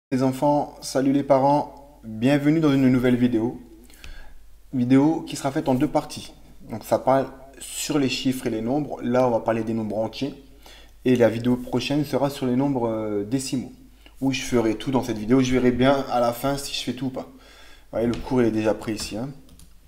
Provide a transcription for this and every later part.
Les enfants, salut les parents, bienvenue dans une nouvelle vidéo qui sera faite en deux parties. Donc ça parle sur les chiffres et les nombres, là on va parler des nombres entiers, et la vidéo prochaine sera sur les nombres décimaux, où je ferai tout dans cette vidéo, je verrai bien à la fin si je fais tout ou pas. Vous voyez, le cours il est déjà prêt ici, hein.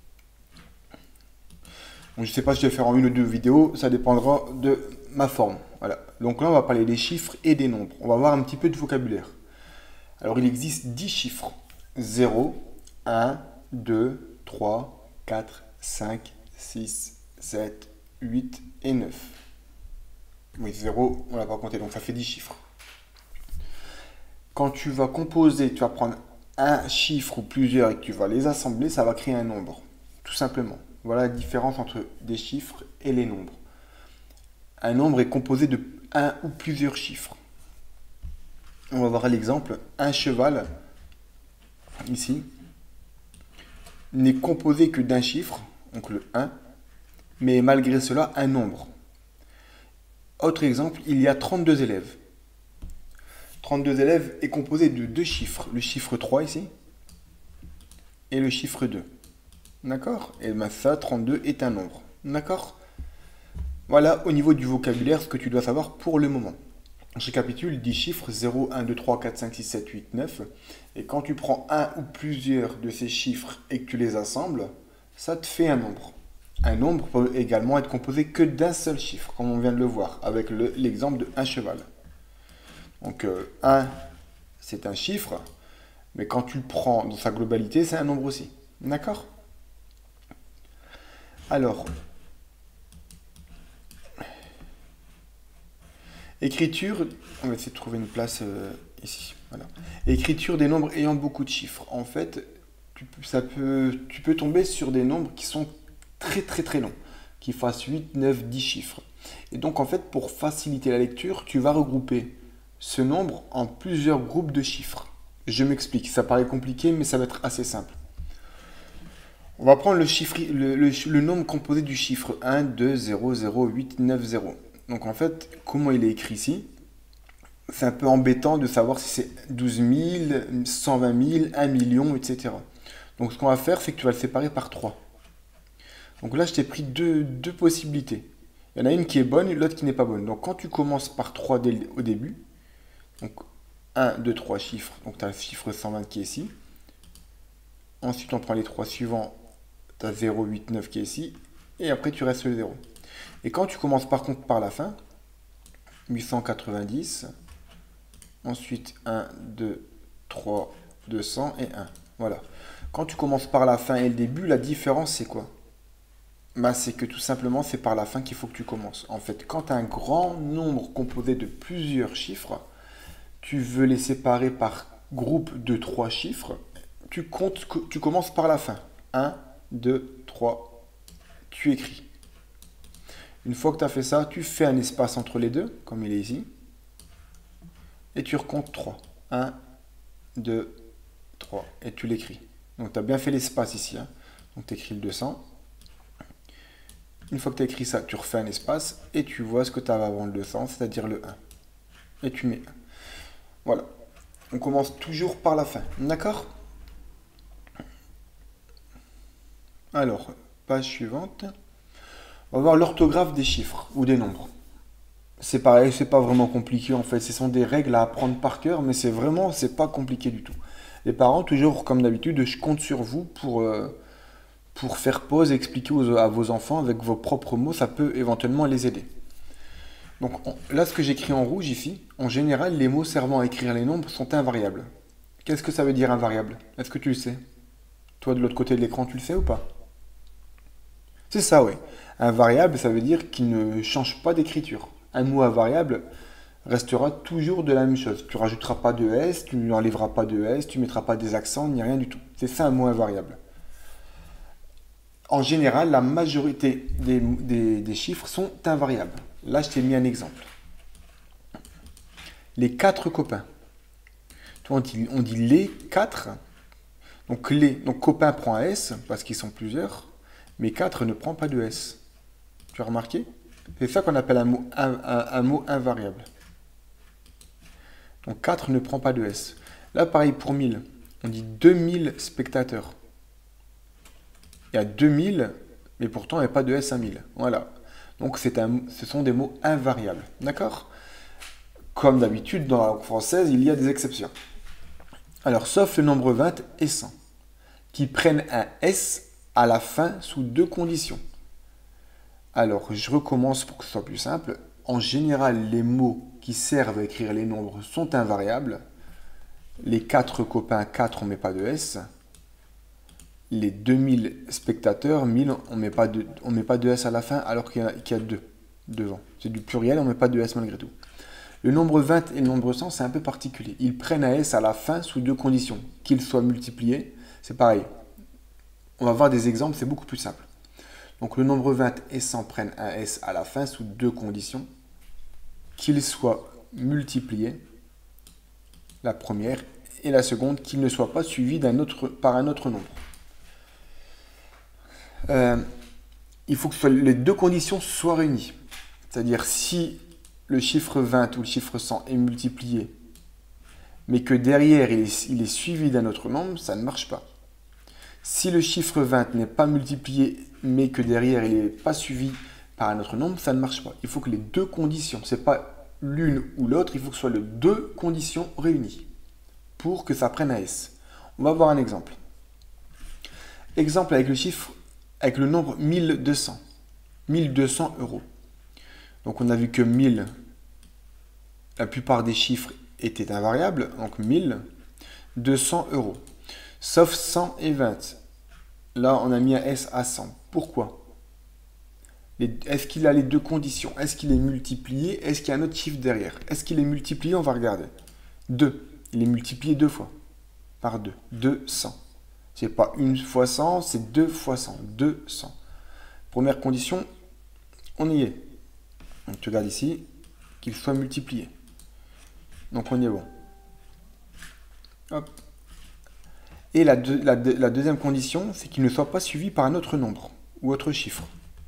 Donc je ne sais pas si je vais faire en une ou deux vidéos, ça dépendra de ma forme. Voilà. Donc là on va parler des chiffres et des nombres, on va voir un petit peu de vocabulaire. Alors, il existe 10 chiffres. 0, 1, 2, 3, 4, 5, 6, 7, 8 et 9. Oui, 0, on ne l'a pas compté, donc ça fait 10 chiffres. Quand tu vas composer, tu vas prendre un chiffre ou plusieurs et que tu vas les assembler, ça va créer un nombre. Tout simplement. Voilà la différence entre des chiffres et les nombres. Un nombre est composé de un ou plusieurs chiffres. On va voir l'exemple. Un cheval, ici, n'est composé que d'un chiffre, donc le 1, mais malgré cela un nombre. Autre exemple, il y a 32 élèves. 32 élèves est composé de deux chiffres, le chiffre 3 ici, et le chiffre 2. D'accord? Et bien ça, 32 est un nombre. D'accord? Voilà au niveau du vocabulaire ce que tu dois savoir pour le moment. Je récapitule 10 chiffres 0, 1, 2, 3, 4, 5, 6, 7, 8, 9. Et quand tu prends un ou plusieurs de ces chiffres et que tu les assembles, ça te fait un nombre. Un nombre peut également être composé que d'un seul chiffre, comme on vient de le voir, avec l'exemple de un cheval. Donc 1, c'est un chiffre, mais quand tu le prends dans sa globalité, c'est un nombre aussi. D'accord? Alors, écriture, on va essayer de trouver une place ici. Voilà. Écriture des nombres ayant beaucoup de chiffres. En fait, tu peux tomber sur des nombres qui sont très longs, qui fassent 8, 9, 10 chiffres. Et donc en fait, pour faciliter la lecture, tu vas regrouper ce nombre en plusieurs groupes de chiffres. Je m'explique, ça paraît compliqué, mais ça va être assez simple. On va prendre le nombre composé du chiffre 1, 2, 0, 0, 8, 9, 0. Donc en fait, comment il est écrit ici? C'est un peu embêtant de savoir si c'est 12 000, 120 000, 1 million, etc. Donc ce qu'on va faire, c'est que tu vas le séparer par 3. Donc là, je t'ai pris deux possibilités. Il y en a une qui est bonne et l'autre qui n'est pas bonne. Donc quand tu commences par 3 au début, donc 1, 2, 3 chiffres, donc tu as le chiffre 120 qui est ici. Ensuite, on prend les 3 suivants, tu as 0, 8, 9 qui est ici. Et après, tu restes le 0. Et quand tu commences par contre par la fin, 890, ensuite 1, 2, 3, 200 et 1. Voilà. Quand tu commences par la fin et le début, la différence c'est quoi? Bah, c'est que tout simplement c'est par la fin qu'il faut que tu commences. En fait, quand tu as un grand nombre composé de plusieurs chiffres, tu veux les séparer par groupe de 3 chiffres, tu commences par la fin. 1, 2, 3, tu écris. Une fois que tu as fait ça, tu fais un espace entre les deux, comme il est ici, et tu recomptes 3. 1, 2, 3, et tu l'écris. Donc tu as bien fait l'espace ici, hein. Donc tu écris le 200. Une fois que tu as écrit ça, tu refais un espace, et tu vois ce que tu avais avant le 200, c'est-à-dire le 1. Et tu mets 1. Voilà. On commence toujours par la fin. D'accord? Alors, page suivante. On va voir l'orthographe des chiffres ou des nombres. C'est pareil, c'est pas vraiment compliqué en fait. Ce sont des règles à apprendre par cœur, mais c'est pas compliqué du tout. Les parents, toujours comme d'habitude, je compte sur vous pour faire pause et expliquer à vos enfants avec vos propres mots, ça peut éventuellement les aider. Donc là, ce que j'écris en rouge ici, en général, les mots servant à écrire les nombres sont invariables. Qu'est-ce que ça veut dire invariable? Est-ce que tu le sais? Toi, de l'autre côté de l'écran, tu le sais ou pas? C'est ça, oui. Un variable, ça veut dire qu'il ne change pas d'écriture. Un mot invariable restera toujours de la même chose. Tu rajouteras pas de S, tu n'enlèveras pas de S, tu mettras pas des accents, ni rien du tout. C'est ça un mot invariable. En général, la majorité des chiffres sont invariables. Là, je t'ai mis un exemple. Les quatre copains. Tu vois, on dit les quatre. Donc copain prend un S parce qu'ils sont plusieurs, mais 4 ne prend pas de S. Tu as remarqué? C'est ça qu'on appelle un mot invariable. Donc 4 ne prend pas de S. Là, pareil pour 1000. On dit 2000 spectateurs. Il y a 2000, mais pourtant il n'y a pas de S à 1000. Voilà. Donc ce sont des mots invariables. D'accord? Comme d'habitude, dans la langue française, il y a des exceptions. Alors, sauf le nombre 20 et 100, qui prennent un S à la fin sous deux conditions. Alors, je recommence pour que ce soit plus simple. En général, les mots qui servent à écrire les nombres sont invariables. Les 4 copains, 4, on ne met pas de S. Les 2000 spectateurs, 1000, on ne met pas de S à la fin, alors qu'il y a 2 devant. C'est du pluriel, on ne met pas de S malgré tout. Le nombre 20 et le nombre 100, c'est un peu particulier. Ils prennent un S à la fin sous deux conditions. Qu'ils soient multipliés, c'est pareil. On va voir des exemples, c'est beaucoup plus simple. Donc le nombre 20 et 100 prennent un S à la fin sous deux conditions. Qu'ils soient multipliés, la première, et la seconde, qu'ils ne soient pas suivis par un autre nombre. Il faut que les deux conditions soient réunies. C'est-à-dire si le chiffre 20 ou le chiffre 100 est multiplié, mais que derrière il est suivi d'un autre nombre, ça ne marche pas. Si le chiffre 20 n'est pas multiplié, mais que derrière il n'est pas suivi par un autre nombre, ça ne marche pas. Il faut que les deux conditions, ce n'est pas l'une ou l'autre, il faut que ce soit les deux conditions réunies pour que ça prenne un S. On va voir un exemple. Exemple avec le nombre 1200. 1200 euros. Donc on a vu que 1000, la plupart des chiffres étaient invariables, donc 1200 euros. Sauf 100 et 20. Là, on a mis un S à 100. Pourquoi? Est-ce qu'il a les deux conditions? Est-ce qu'il est multiplié? Est-ce qu'il y a un autre chiffre derrière? Est-ce qu'il est multiplié? On va regarder. 2. Il est multiplié 2 fois. Par 2. 200. C'est pas 1 fois 100, c'est 2 fois 100. 200. Première condition, on y est. Donc tu regardes ici, qu'il soit multiplié. Donc on y est bon. Hop. Et la deuxième condition, c'est qu'il ne soit pas suivi par un autre nombre ou autre chiffre.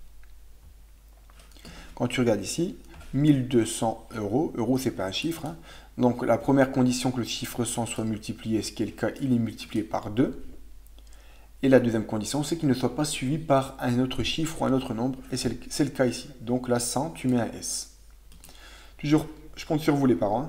Quand tu regardes ici, 1200 euros, euro c'est pas un chiffre, hein. Donc la première condition que le chiffre 100 soit multiplié, ce qui est le cas, il est multiplié par 2. Et la deuxième condition, c'est qu'il ne soit pas suivi par un autre chiffre ou un autre nombre, et c'est le cas ici. Donc là, 100, tu mets un S. Toujours, je compte sur vous les parents.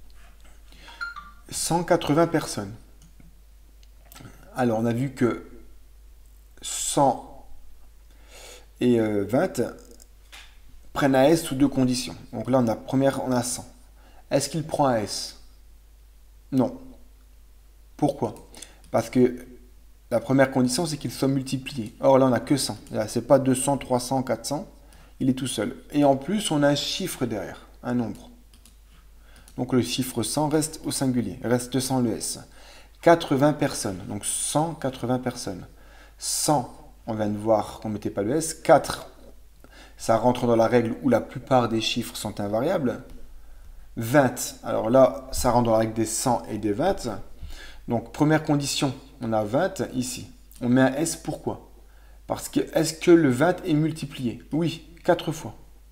180 personnes. Alors, on a vu que 100 et 20 prennent un S sous deux conditions. Donc là, on a 100. Est-ce qu'il prend un S? Non. Pourquoi? Parce que la première condition, c'est qu'il soit multiplié. Or, là, on n'a que 100. Là, c'est pas 200, 300, 400. Il est tout seul. Et en plus, on a un chiffre derrière, un nombre. Donc, le chiffre 100 reste au singulier, reste sans le S. 80 personnes, donc 180 personnes. 100, on vient de voir qu'on ne mettait pas le S. 4, ça rentre dans la règle où la plupart des chiffres sont invariables. 20, alors là, ça rentre dans la règle des 100 et des 20. Donc, première condition, on a 20 ici. On met un S, pourquoi? Parce que, est-ce que le 20 est multiplié? Oui, 4 fois.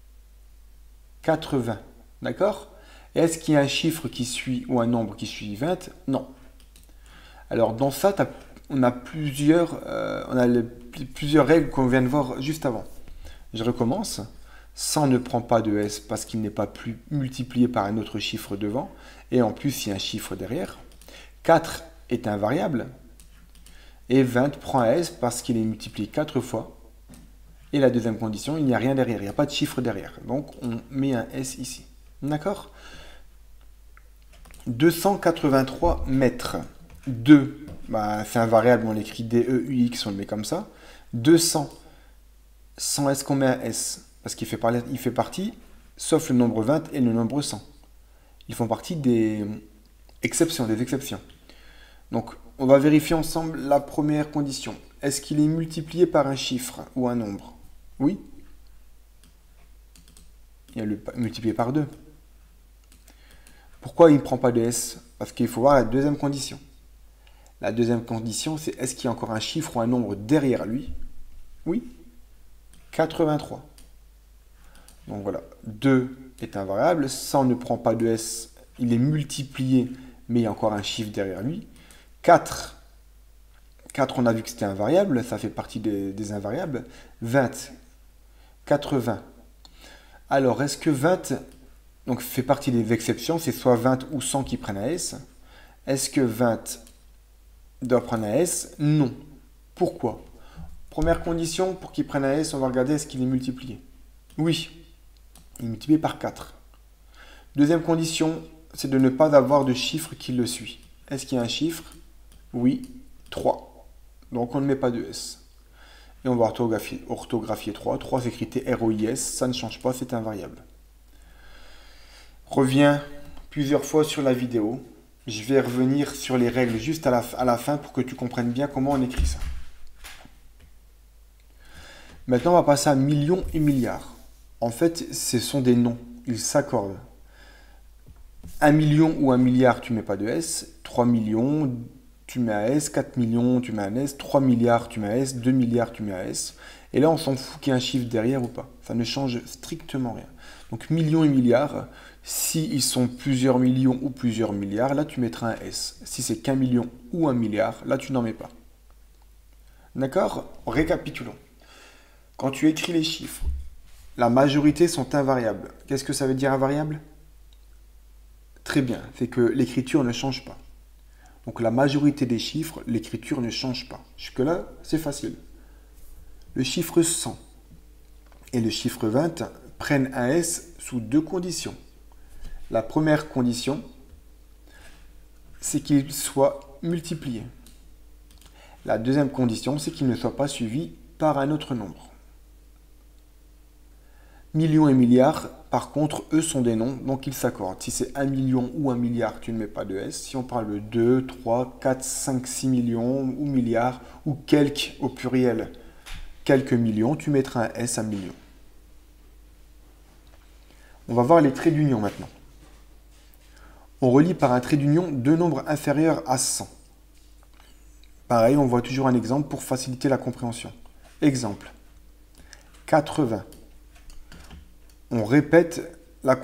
80, d'accord? Est-ce qu'il y a un chiffre qui suit, ou un nombre qui suit 20? Non. Alors, dans ça, on a plusieurs règles qu'on vient de voir juste avant. Je recommence. 100 ne prend pas de S parce qu'il n'est pas plus multiplié par un autre chiffre devant. Et en plus, il y a un chiffre derrière. 4 est invariable. Et 20 prend un S parce qu'il est multiplié 4 fois. Et la deuxième condition, il n'y a rien derrière. Il n'y a pas de chiffre derrière. Donc, on met un S ici. D'accord? 283 mètres. 2, c'est invariable, on l'écrit D-E-U-X, on le met comme ça. 200, sans S qu'on met un S, parce qu'il fait partie, sauf le nombre 20 et le nombre 100. Ils font partie des exceptions. Donc, on va vérifier ensemble la première condition. Est-ce qu'il est multiplié par un chiffre ou un nombre? Oui. Il y a le multiplié par 2. Pourquoi il ne prend pas de S? Parce qu'il faut voir la deuxième condition. La deuxième condition, c'est est-ce qu'il y a encore un chiffre ou un nombre derrière lui? Oui. 83. Donc voilà, 2 est invariable, 100 ne prend pas de S, il est multiplié mais il y a encore un chiffre derrière lui. 4, 4 on a vu que c'était un variable, ça fait partie des invariables. 20, 80. Alors, est-ce que 20, donc fait partie des exceptions, c'est soit 20 ou 100 qui prennent un S. Est-ce que 20 doit prendre un S? Non. Pourquoi? Première condition, pour qu'il prenne un S, on va regarder est-ce qu'il est multiplié. Oui, il est multiplié par 4. Deuxième condition, c'est de ne pas avoir de chiffre qui le suit. Est-ce qu'il y a un chiffre? Oui, 3. Donc on ne met pas de S. Et on va orthographier 3. 3 s'écrit T-R-O-I-S, ça ne change pas, c'est un variable. Reviens plusieurs fois sur la vidéo. Je vais revenir sur les règles juste à la fin pour que tu comprennes bien comment on écrit ça. Maintenant, on va passer à millions et milliards. En fait, ce sont des noms. Ils s'accordent. 1 million ou 1 milliard, tu ne mets pas de S. 3 millions, tu mets un S. 4 millions, tu mets un S. 3 milliards, tu mets un S. 2 milliards, tu mets un S. Et là, on s'en fout qu'il y ait un chiffre derrière ou pas. Ça ne change strictement rien. Donc, millions et milliards, si ils sont plusieurs millions ou plusieurs milliards, là, tu mettras un S. Si c'est qu'un million ou 1 milliard, là, tu n'en mets pas. D'accord? Récapitulons. Quand tu écris les chiffres, la majorité sont invariables. Qu'est-ce que ça veut dire invariable? Très bien, c'est que l'écriture ne change pas. Donc la majorité des chiffres, l'écriture ne change pas. Jusque-là, c'est facile. Le chiffre 100 et le chiffre 20 prennent un S sous deux conditions. La première condition, c'est qu'ils soient multipliés. La deuxième condition, c'est qu'ils ne soient pas suivis par un autre nombre. Millions et milliards, par contre, eux sont des noms, donc ils s'accordent. Si c'est 1 million ou 1 milliard, tu ne mets pas de S. Si on parle de 2, 3, 4, 5, 6 millions ou milliards, ou quelques au pluriel, quelques millions, tu mettras un S à million. On va voir les traits d'union maintenant. On relie par un trait d'union deux nombres inférieurs à 100. Pareil, on voit toujours un exemple pour faciliter la compréhension. Exemple, 80. On répète la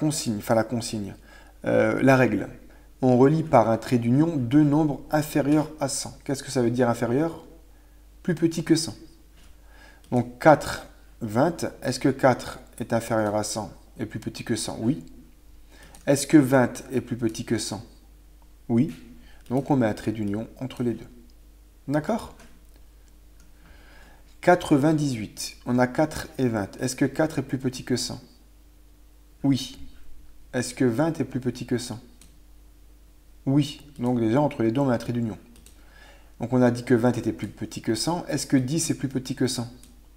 règle. On relie par un trait d'union deux nombres inférieurs à 100. Qu'est-ce que ça veut dire inférieur? Plus petit que 100. Donc 4, 20. Est-ce que 4 est inférieur à 100 et plus petit que 100? Oui. Est-ce que 20 est plus petit que 100? Oui. Donc on met un trait d'union entre les deux. D'accord? 98. On a 4 et 20. Est-ce que 4 est plus petit que 100? Oui. Est-ce que 20 est plus petit que 100? Oui. Donc déjà, entre les deux, on met un trait d'union. Donc on a dit que 20 était plus petit que 100. Est-ce que 10 est plus petit que 100?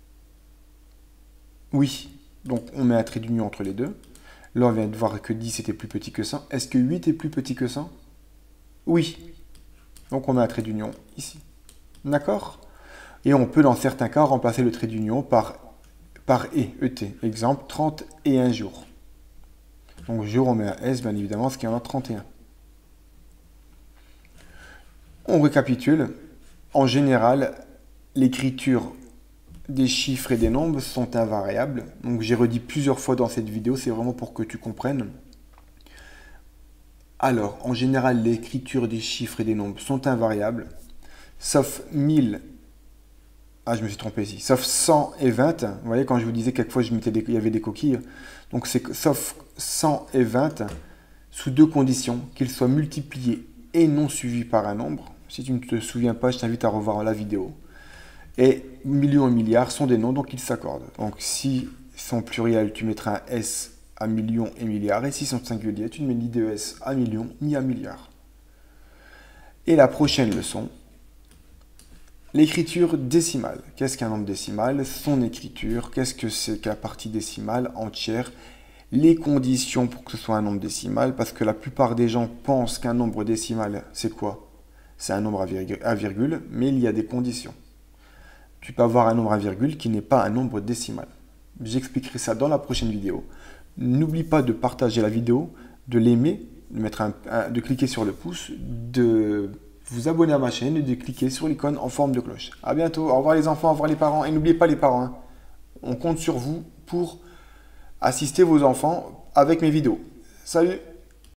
Oui. Donc on met un trait d'union entre les deux. Là, on vient de voir que 10 était plus petit que 100. Est-ce que 8 est plus petit que 100? Oui. Donc on met un trait d'union ici. D'accord? Et on peut, dans certains cas, remplacer le trait d'union par ET. Exemple, 31 jours. Donc jour, on met un S, bien évidemment, ce qui en a 31. On récapitule. En général, l'écriture des chiffres et des nombres sont invariables. Donc j'ai redit plusieurs fois dans cette vidéo, c'est vraiment pour que tu comprennes. Alors, en général, l'écriture des chiffres et des nombres sont invariables, sauf 1000. Ah, je me suis trompé ici. Sauf 100 et 20. Vous voyez, quand je vous disais quelquefois il y avait des coquilles. Donc, c'est sauf 100 et 20 sous deux conditions, qu'ils soient multipliés et non suivis par un nombre. Si tu ne te souviens pas, je t'invite à revoir la vidéo. Et millions et milliards sont des noms, donc ils s'accordent. Donc, si sont pluriels, tu mettras un S à millions et milliards. Et si sont singuliers, tu ne mets ni de S à millions ni à milliards. Et la prochaine leçon, l'écriture décimale. Qu'est-ce qu'un nombre décimal? Son écriture. Qu'est-ce que c'est que la partie décimale entière? Les conditions pour que ce soit un nombre décimal, parce que la plupart des gens pensent qu'un nombre décimal, c'est quoi? C'est un nombre à virgule, mais il y a des conditions. Tu peux avoir un nombre à virgule qui n'est pas un nombre décimal. J'expliquerai ça dans la prochaine vidéo. N'oublie pas de partager la vidéo, de l'aimer, de cliquer sur le pouce, de vous abonner à ma chaîne et de cliquer sur l'icône en forme de cloche. A bientôt, au revoir les enfants, au revoir les parents. Et n'oubliez pas les parents, hein. On compte sur vous pour assister vos enfants avec mes vidéos. Salut!